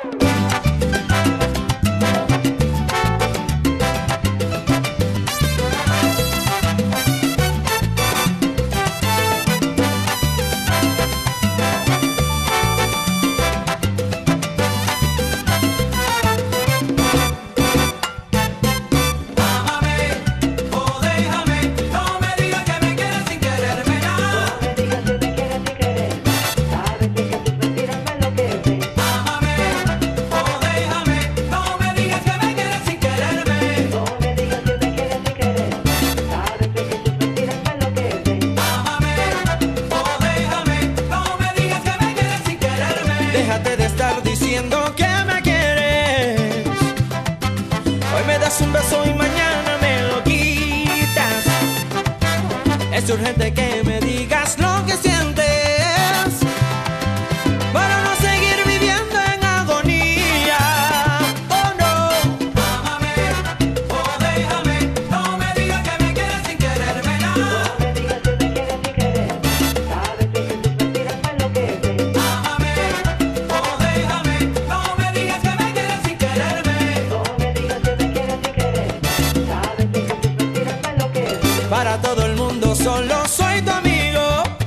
Déjate de estar diciendo que me quieres. Hoy me das un beso y mañana me lo quitas. Es urgente que me digas lo que sientes para no seguir viviendo en agonía. Oh no. Ámame o déjame, no me digas que me quieres sin quererme nada. No me digas que me quieres sin querer, sabes bien que tus mentiras me enloquecen. Ámame o déjame, no me digas que me quieres sin quererme. No me digas que me quieres sin querer, sabes bien que tus mentiras me enloquecen. Para todo el mundo solo soy tu amigo.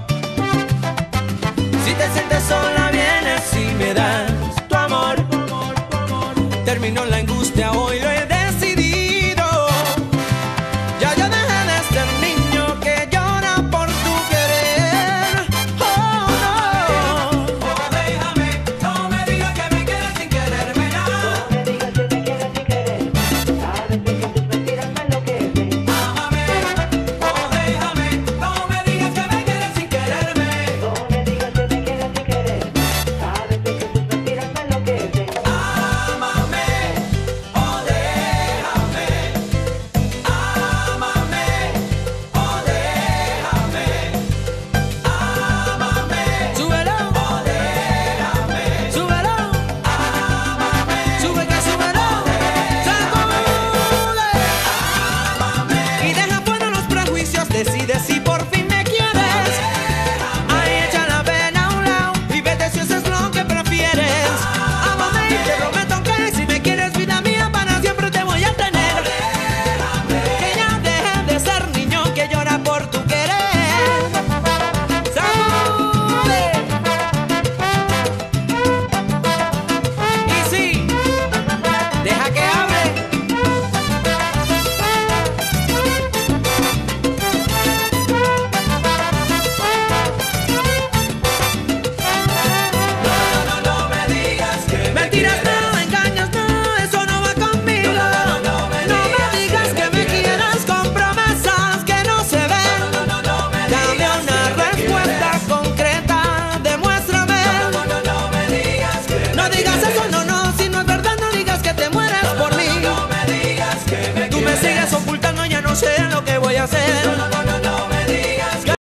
Si te sientes sola vienes y me das tu amor. Terminó la